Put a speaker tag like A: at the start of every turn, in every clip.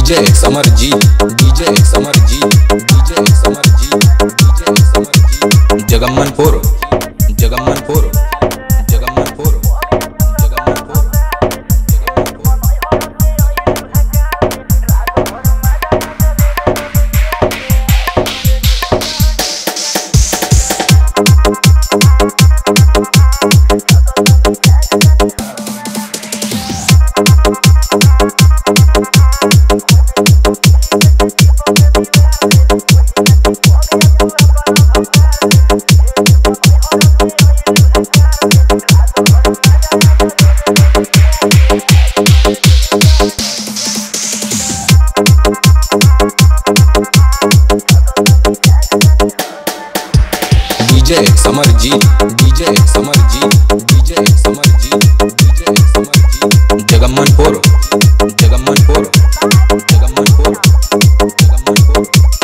A: DJ Samarjeet DJ Samarjeet DJ Samarjeet DJ Samarjeet Jagmanpur Jagmanpur Jagmanpur Jagmanpur DJ Samarjeet DJ Samarjeet DJ Samarjeet DJ Samarjeet Jagmanpur Jagmanpur Jagmanpur Jagmanpur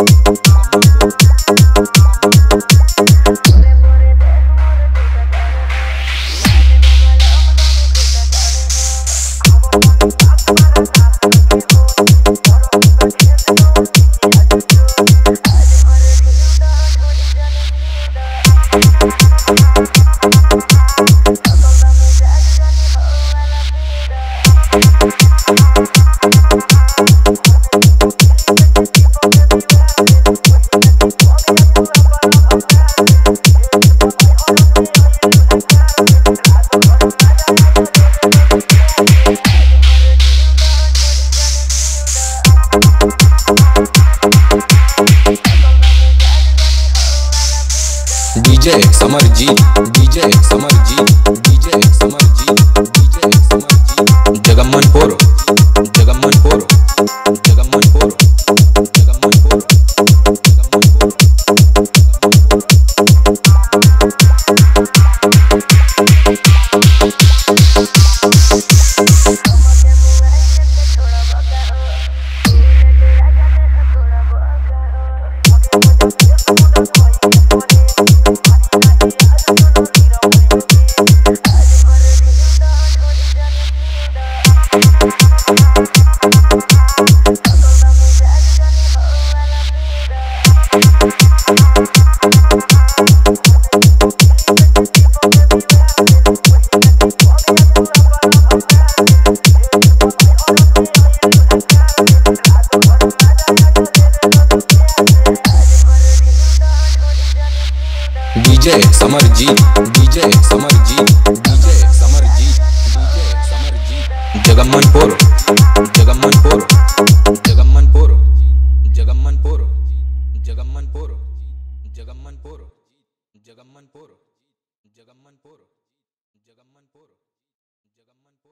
A: DJ Samarjeet DJ Samarjeet DJ Samarjeet DJ Samarjeet Jagmanpur Jagmanpur Jagmanpur Jagmanpur DJ Samarjeet DJ Samarjeet DJ Samarjeet DJ Samarjeet Jagmanpur Jagmanpur Jagmanpur Jagmanpur Jagmanpur Jagmanpur Jagmanpur Jagmanpur Jagmanpur Jagmanpur